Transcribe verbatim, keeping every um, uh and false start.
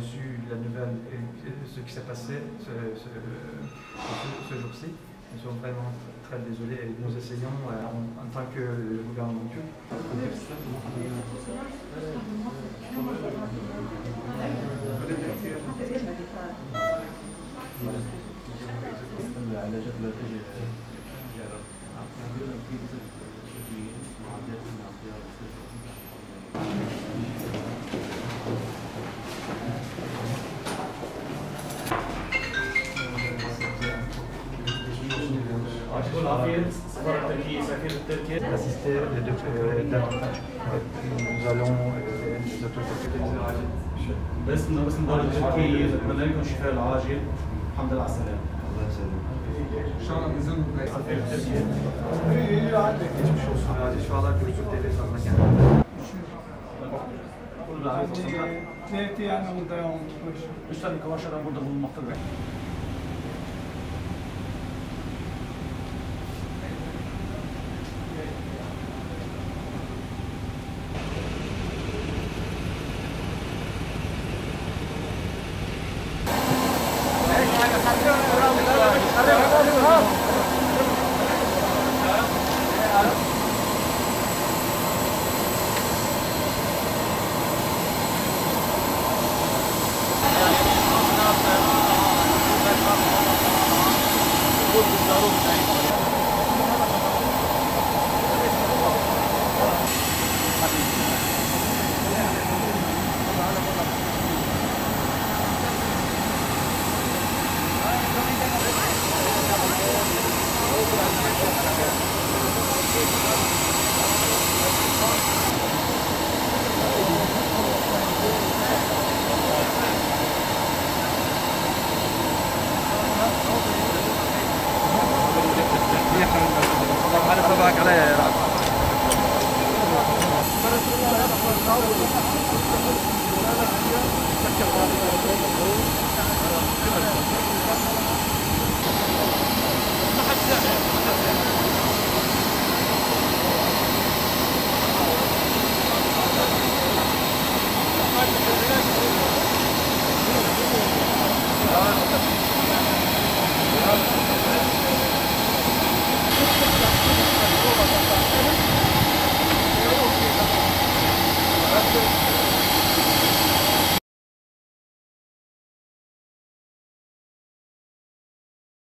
reçu la nouvelle, euh, ce qui s'est passé ce, ce, ce, ce jour-ci. Nous sommes vraiment très désolés et nous essayons euh, en, en tant que gouvernement turc. Assister les deux davantage. Nous allons les autorités. باسم باسم الدولة التركية نتمنى لكم الشفاء العاجل. الحمد لله على السلامة. الله يسلمك. ان شاء الله نزلوا سفير تركيا. Geçmiş olsun. Acil şifalar görsün devlet adına kendine. Devleti yani burada olmuş. Üstelik arkadaşlar burada bulunmaktadır. عليا يا رب.